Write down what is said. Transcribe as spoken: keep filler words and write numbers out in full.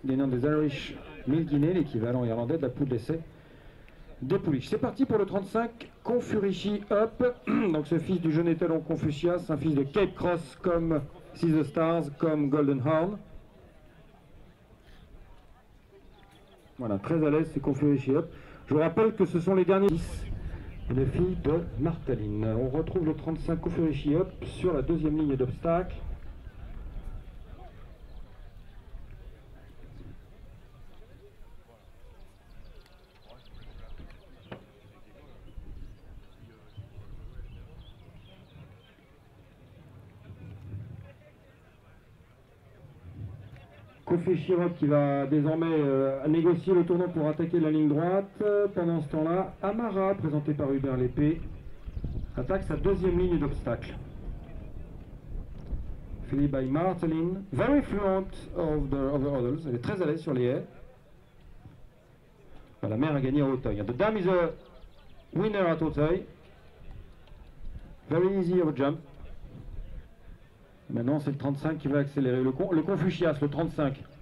gagnant des Irish mille guinées, l'équivalent irlandais de la poule d'essai des Pouliches. C'est parti pour le trente-cinq, Confurishi Up. Donc ce fils du jeune étalon Confucius, un fils de Cape Cross comme Seize the Stars, comme Golden Horn. Voilà, très à l'aise, c'est Confurishi Up. Je vous rappelle que ce sont les derniers dix. Les filles de Martaline. On retrouve le trente-cinq Confurishi Up sur la deuxième ligne d'obstacle. Confurishi Up qui va désormais euh, négocier le tournant pour attaquer la ligne droite. Pendant ce temps-là, Amara, présenté par Hubert Lépée, attaque sa deuxième ligne d'obstacle. Philippe by Martaline, very fluent of the, of the others. Elle est très à l'aise sur les haies. La mère a gagné à Hauteuil. The dam is a winner at Hauteuil. Very easy of a jump. Maintenant, c'est le trente-cinq qui va accélérer. Le, con, le Confucius, le trente-cinq.